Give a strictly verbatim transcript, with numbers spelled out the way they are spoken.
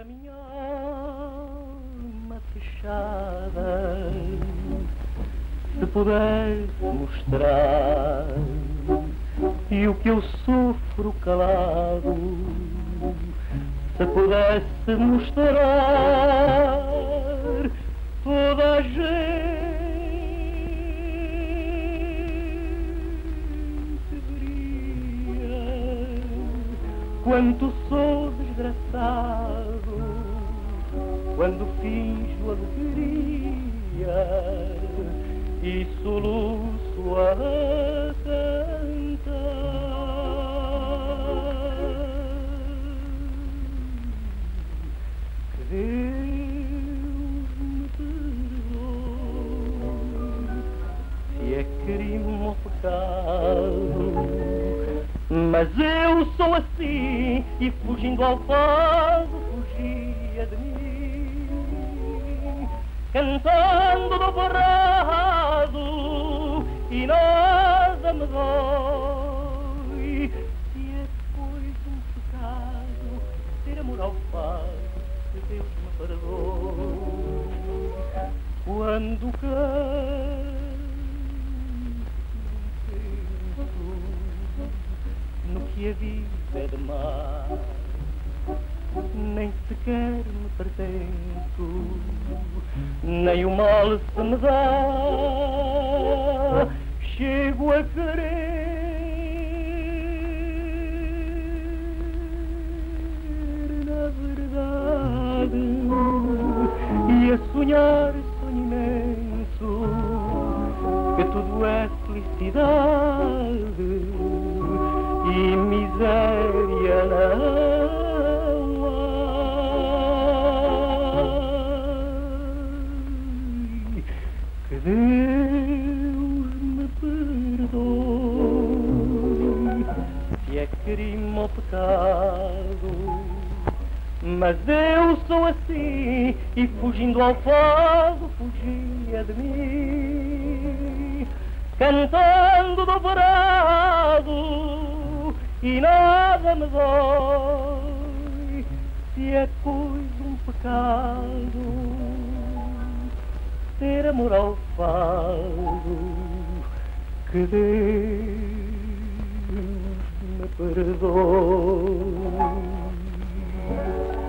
a minha alma fechada, se pudesse mostrar, e o que eu sofro calado, se pudesse mostrar, toda a gente veria quanto sou desgraçado, quando finjo alegria e soluço a cantar. Que Deus me perdoe se é crime ou pecado, mas eu sou assim e fugindo ao fado fugia de mim, cantando dobrado e nada me dói. Se é pois um pecado ter amor ao fado, que Deus me perdoe. Quando canto no que a vida é demais, nem sequer me pertenço, nem o mal se me dá, chego a querer na verdade e a sonhar sonho imenso, que tudo é felicidade e miséria não há. Que Deus me perdoe se é crime ou pecado, mas eu sou assim e fugindo ao fado fugia de mim, cantando dobrado e nada me dói. Se é pois um pecado ter amor ao fado, que Deus me perdoe.